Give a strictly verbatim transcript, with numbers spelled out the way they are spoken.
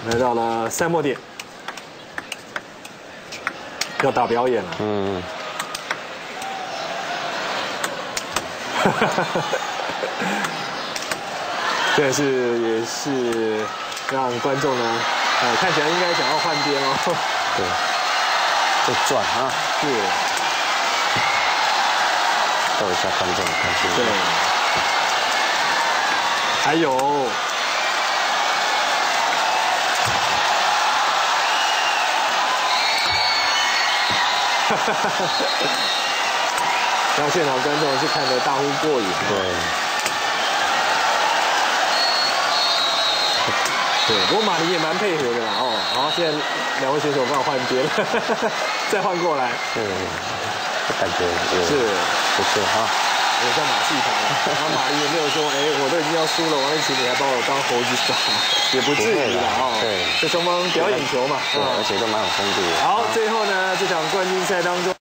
来到了赛末点，要打表演了。嗯。哈哈哈哈。这是也是让观众呢，呃，看起来应该想要换边哦。 对，会转啊。 是。 逗一下观众开心。 对。还有。哈哈哈哈哈。让现场观众是看得大呼过瘾。 对。 对，不过马林也蛮配合的啦哦。好，现在两位选手帮我换边，再换过来。 是，感觉是不错哈。 有像马戏团，然后马林也没有说，哎，我都已经要输了，王一奇你还把我当猴子耍，也不至于啦哦。 对， 这双方表演球嘛， 对，而且都蛮有风度的。 好，最后呢，这场冠军赛当中。